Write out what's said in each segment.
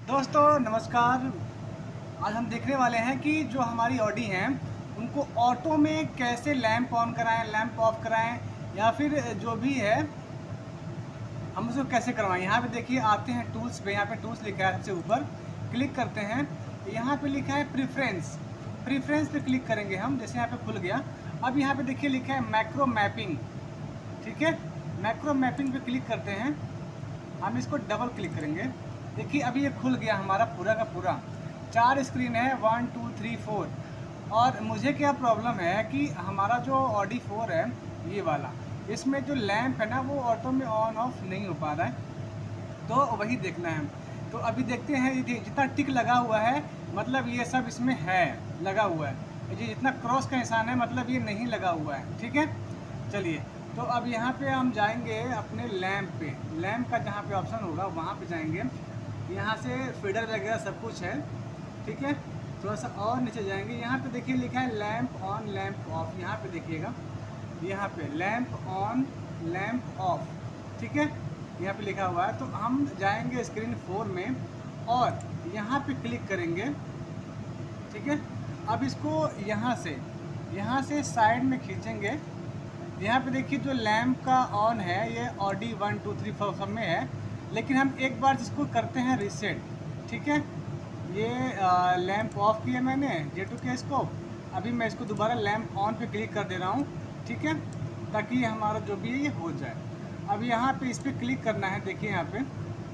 दोस्तों नमस्कार। आज हम देखने वाले हैं कि जो हमारी ऑडी हैं उनको ऑटो में कैसे लैंप ऑन कराएं, लैंप ऑफ कराएं या फिर जो भी है हम उसको कैसे करवाएं। यहाँ पे देखिए आते हैं टूल्स पे, यहाँ पे टूल्स लिखा है सबसे ऊपर, क्लिक करते हैं। यहाँ पे लिखा है प्रेफरेंस, प्रेफरेंस पे क्लिक करेंगे हम। जैसे यहाँ पे खुल गया। अब यहाँ पे देखिए लिखा है मैक्रो मैपिंग, ठीक है। मैक्रो मैपिंग पे क्लिक करते हैं, हम इसको डबल क्लिक करेंगे। देखिए अभी ये खुल गया हमारा पूरा का पूरा। 4 स्क्रीन है, 1 2 3 4। और मुझे क्या प्रॉब्लम है कि हमारा जो ऑडी 4 है ये वाला, इसमें जो लैंप है ना वो ऑटो में ऑन ऑफ नहीं हो पा रहा है, तो वही देखना है। तो अभी देखते हैं। ये जितना टिक लगा हुआ है मतलब ये सब इसमें है, लगा हुआ है। ये जितना क्रॉस का निशान है मतलब ये नहीं लगा हुआ है, ठीक है। चलिए तो अब यहाँ पे हम जाएंगे अपने लैंप पे। लैंप का जहाँ पे ऑप्शन होगा वहाँ पे जाएंगे। यहाँ से फीडर वगैरह सब कुछ है, ठीक है। थोड़ा सा और नीचे जाएंगे, यहाँ पे देखिए लिखा है लैंप ऑन लैंप ऑफ। यहाँ पे देखिएगा, यहाँ पे लैंप ऑन लैंप ऑफ, ठीक है, यहाँ पे लिखा हुआ है। तो हम जाएंगे स्क्रीन 4 में और यहाँ पे क्लिक करेंगे, ठीक है। अब इसको यहाँ से साइड में खींचेंगे। यहाँ पे देखिए जो लैंप का ऑन है ये ऑडी 1 2 3 4 सब में है, लेकिन हम एक बार इसको करते हैं रीसेट, ठीक है। ये लैंप ऑफ किया मैंने J2 के स्कोप। अभी मैं इसको दोबारा लैंप ऑन पे क्लिक कर दे रहा हूँ, ठीक है, ताकि ये हमारा जो भी है ये हो जाए। अब यहाँ पे इस पर क्लिक करना है, देखिए यहाँ पे,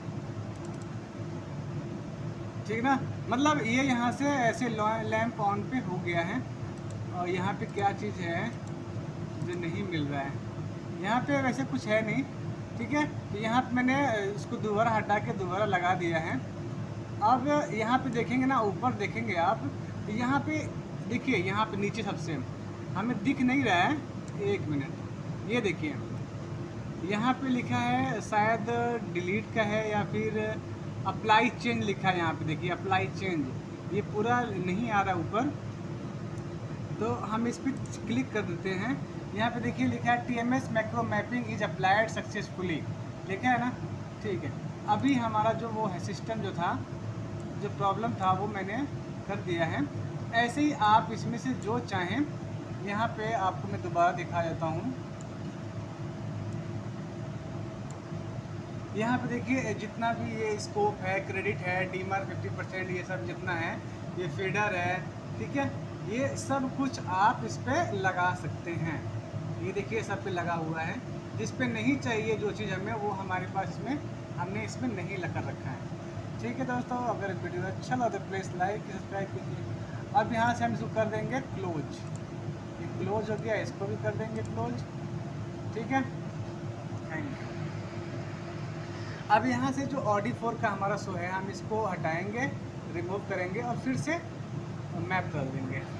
ठीक ना। मतलब ये यहाँ से ऐसे लैंप ऑन पे हो गया है। और यहाँ पे क्या चीज़ है जो नहीं मिल रहा है, यहाँ पे वैसे कुछ है नहीं, ठीक है। तो यहाँ पे मैंने इसको दोबारा हटा के दोबारा लगा दिया है। अब यहाँ पे देखेंगे ना, ऊपर देखेंगे आप, तो यहाँ पे देखिए, यहाँ पे नीचे सबसे हमें दिख नहीं रहा है। 1 मिनट, ये देखिए यहाँ पे लिखा है, शायद डिलीट का है या फिर अप्लाई चेंज लिखा है। यहाँ पे देखिए अप्लाई चेंज, ये पूरा नहीं आ रहा ऊपर, तो हम इस पर क्लिक कर देते हैं। यहाँ पे देखिए लिखा है TMS macro mapping is applied successfully, लिखा है ना, ठीक है। अभी हमारा जो वो है सिस्टम जो था, जो प्रॉब्लम था वो मैंने कर दिया है। ऐसे ही आप इसमें से जो चाहें, यहाँ पे आपको मैं दोबारा दिखा देता हूँ। यहाँ पे देखिए जितना भी ये स्कोप है, क्रेडिट है, डीमर 50%, ये सब जितना है, ये फीडर है, ठीक है, ये सब कुछ आप इस पर लगा सकते हैं। ये देखिए सब पे लगा हुआ है। जिस पे नहीं चाहिए जो चीज़ हमें, वो हमारे पास इसमें हमने इसमें नहीं लगा रखा है, ठीक है। दोस्तों अगर वीडियो अच्छा लगा तो प्लीज़ लाइक सब्सक्राइब कीजिए। अब यहाँ से हम इसको कर देंगे क्लोज, ये क्लोज हो गया, इसको भी कर देंगे क्लोज, ठीक है। Thank you. अब यहाँ से जो ऑडी 4 का हमारा शो है हम इसको हटाएंगे, रिमूव करेंगे और फिर से मैप कर देंगे।